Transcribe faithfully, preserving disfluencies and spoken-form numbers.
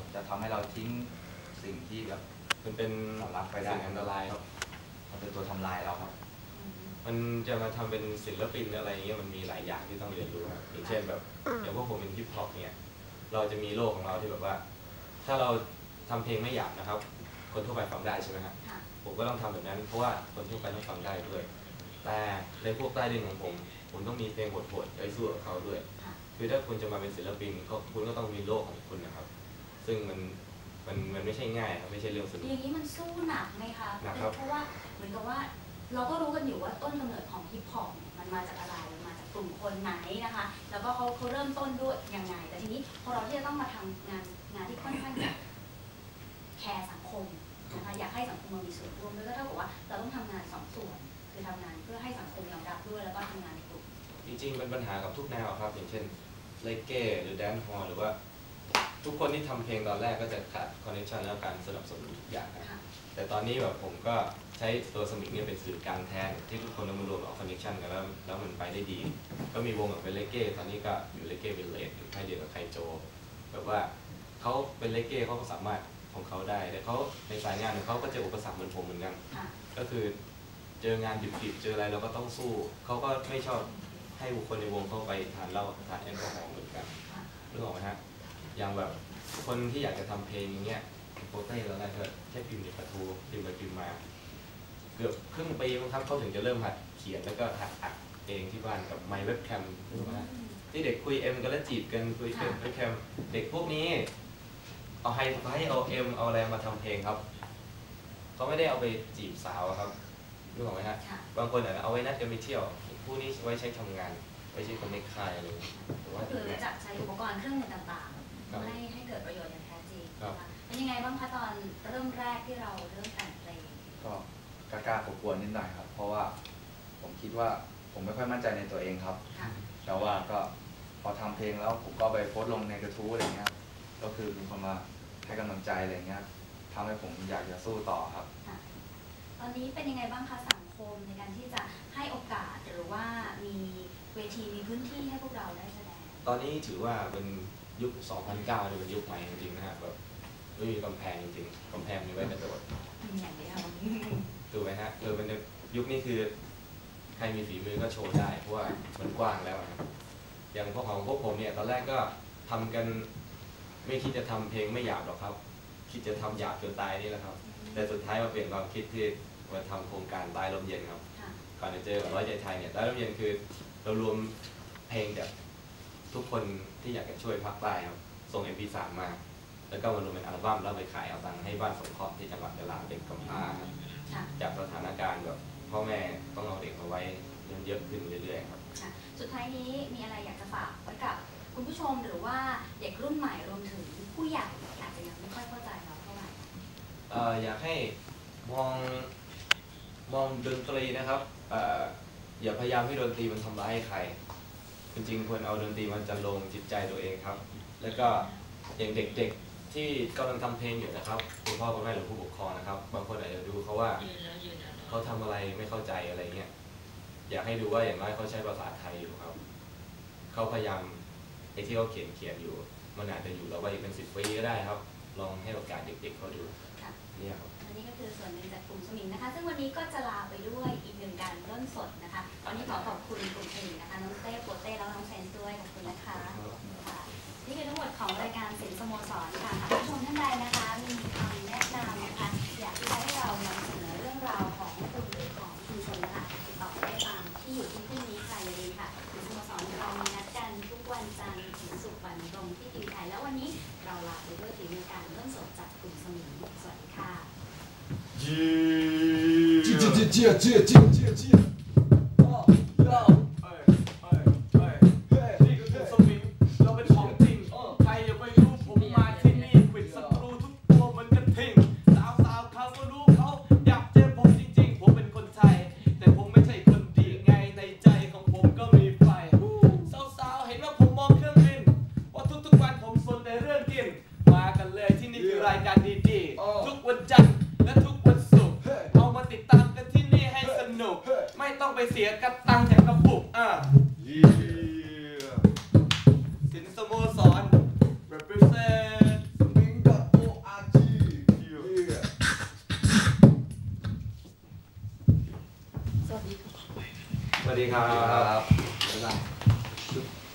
จะทำให้เราทิ้งสิ่งที่แบบมันเป็นรับไปได้อันตรายครับมันเป็นตัวทำลายเราครับมันจะมาทำเป็นศิลปินอะไรเงี้ยมันมีหลายอย่างที่ต้องเรียนรู้ครับอย่างเช่นแบบอย่างพวกผมเป็นฮิปฮอปเนี่ยเราจะมีโลกของเราที่แบบว่าถ้าเราทำเพลงไม่หยาบนะครับคนทั่วไปฟังได้ใช่ไหมครับผมก็ต้องทำแบบนั้นเพราะว่าคนทั่วไปต้องฟังได้ด้วยแต่ในพวกใต้ดินของผมผมต้องมีเพลงโหดๆไปสู้กับเขาด้วยคือถ้าคุณจะมาเป็นศิลปินก็คุณก็ต้องมีโลกของคุณนะครับซึ่งมันมันมันไม่ใช่ง่ายครับไม่ใช่เรื่องสนุกอย่างนี้มันสู้หนักไหมคะหนักครับเพราะว่าเหมือนกับว่าเราก็รู้กันอยู่ว่าต้นกำเนิดของฮิปฮอปมันมาจากอะไรมันมาจากกลุ่มคนไหนนะคะแล้วก็เขาเขาเริ่มต้นด้วยยังไงแต่ทีนี้พอเราที่จะต้องมาทำงานงานที่ค่อนข้างจะแคร์สังคมนะคะอยากให้สังคมมีส่วนร่วมด้วยก็เท่ากับว่าเราต้องทำงานสองส่วนคือทำงานเพื่อให้สังคมยอมรับด้วยแล้วก็ทำงานในกลุ่มจริงๆเป็นปัญหากับทุกแนวครับอย่างเช่นเลเก้หรือแดนซ์ฮอลล์หรือว่าทุกคนที่ทำเพลงตอนแรกก็จะขาดคอนเนคชั่นแล้วการสนับสนุนทุกอย่างนะแต่ตอนนี้แบบผมก็ใช้ตัวสมิงเนี่ยเป็นสื่อกลางแทนที่ทุกคนมารวมเอาคอนเนคชั่นกันแล้วแล้วมันไปได้ดีก็มีวงแบบเป็นเลเก้ตอนนี้ก็อยู่เลเก้เป็นเลดอยู่ค่ายเดียวกับไคโจแบบว่าเขาเป็นเลเก้เขาก็สามารถของเขาได้แต่เขาในสายงานของเขาก็เจออุปสรรคเหมือนผมเหมือนกันก็คือเจองานดิบๆเจออะไรเราก็ต้องสู้เขาก็ไม่ชอบให้บุคคลในวงเข้าไปทานเหล้าทานแอลกอฮอล์เหมือนกันรู้ออกไหมฮะอย่างแบบคนที่อยากจะทำเพลงอย่างเงี้ยโปรเต้แล้วนะเธอแค่พิมพ์ในประตูพิมพ์ไปพิมพ์มาเกือบครึ่งปีมั้งครับเขาถึงจะเริ่มหัดเขียนแล้วก็หัดอัดเองที่บ้านกับไมค์เว็บแคมรู้ไหมที่เด็กคุยเอ็มกันแล้วจีบกันคุยเอ็มเว็บแคมเด็กพวกนี้เอาไฮไฟเอาเอ็มเอาอะไรมาทำเพลงครับเขาไม่ได้เอาไปจีบสาวครับรู้ไหมฮะบางคนเอาไว้นัดกันไปเที่ยวผู้นี้ไว้ใช้ทำงานไว้ใช้คนในค่ายอะไรหรือว่าคือจับใช้อุปกรณ์เครื่องมือต่างๆให้ให้เกิดประโยชน์อย่างแท้จริงเป็นยังไงบ้างคะตอนเริ่มแรกที่เราเริ่มแต่งเพลงก็กล้ากลัวๆนิดหน่อยครับเพราะว่าผมคิดว่าผมไม่ค่อยมั่นใจในตัวเองครับแต่ว่าก็พอทำเพลงแล้วผมก็ไปโพสต์ลงในกระทู้อะไรเงี้ยก็คือมีคนมาให้กำลังใจอะไรเงี้ยทำให้ผมอยากจะสู้ต่อครับตอนนี้เป็นยังไงบ้างคะสังคมในการที่จะให้โอกาสหรือว่ามีเวทีมีพื้นที่ให้พวกเราได้แสดงตอนนี้ถือว่าเป็นยุค สองพันเก้า เป็นยุคใหม่จริงๆนะฮะแบบไม่มีกำแพงจริงๆกำแพงมีไว้กระโดดอย่างเดียวถูกไหมฮะเออเป็นยุคนี้คือใครมีฝีมือก็โชว์ได้เพราะว่ามันกว้างแล้วครับอย่างพวกของพวกผมเนี่ยตอนแรกก็ทำกันไม่คิดจะทำเพลงไม่หยาบหรอกครับคิดจะทำหยาบจนตายนี่แหละครับแต่สุดท้ายมาเปลี่ยนความคิดที่มาทำโครงการใต้ลมเย็นครับก่อนจะเจอกับร้อยใจไทยเนี่ยใต้ลมเย็นคือเรารวมเพลงจากทุกคนที่อยากจะช่วยภาคใต้ครับส่ง เอ็ม พี สาม มาแล้วก็มารวมเป็นอัลบั้มแล้วไปขายเอาตังค์ให้บ้านสงเคราะห์ที่จังหวัดยะลาเด็กกำพร้าจากสถานการณ์แบบพ่อแม่ต้องเอาเด็กมาไว้เยอะขึ้นเรื่อยๆครับสุดท้ายนี้มีอะไรอยากจะฝากไว้กับคุณผู้ชมหรือว่าเด็กรุ่นใหม่รวมถึงผู้ใหญ่อาจจะยังไม่ค่อยเข้าใจเราเท่าไหร่อยากให้มองมองดนตรีนะครับอย่าพยายามให้ดนตรีมันทำร้ายใครจริงๆควรเอาดนตรีมันจะลงจิตใจตัวเองครับแล้วก็อย่างเด็กๆที่กำลังทำเพลงอยู่นะครับคุณพ่อคุณแม่หรือผู้ปกครองนะครับบางคนอาจจะดูเขาว่าเขาทำอะไรไม่เข้าใจอะไรเงี้ยอยากให้ดูว่าอย่างน้อยเขาใช้ภาษาไทยอยู่ครับเขาพยายามไอ้ที่เขาเขียนเขียนอยู่มันอาจจะอยู่ต่อไปอีกเป็นสิบปีก็ได้ครับลองให้โอกาสเด็กๆเขาดูนี่ครับอันนี้ก็คือส่วนหนึ่งจากกลุ่มสมิงนะคะซึ่งวันนี้ก็จะลาไปด้วยอีกหนึ่งการเริ่มสดนะคะตอนนี้ขอขอบคุณกลุ่มสมิงนะคะน้องเต้โปเต้แล้วน้องเซนด้วยขอบคุณนะคะนี่คือทั้งหมดของรายการศิลป์สโมสรค่ะผู้ชมท่านใดนะคะมีคำแนะนำนะคะอยากที่จะให้เรานำเสนอเรื่องราวของกลุ่มหรือของชุมชนนะคะติดต่อได้ตามที่อยู่ที่ที่นี้ค่ะอย่าลืมค่ะศิลป์สโมสรเรามีนัดกันทุกวันจันทร์ถึงศุกร์วันตรงที่ทีวีไทยแล้ววันนี้เราลาไปด้วยฝีมือการเริ่มสดจากกลุ่มสมิงสวัสดีค่ะเจี๊ยเจี๊ยเจี๊ยเจี๊ยเจี๊ยเจี๊ยเจี๊ยไม่ต้องไปเสียกระตังจากกระปุกอ่ะสินสโมสร represent สมิงดอทสวัสดีครับครับบ๊ายบาย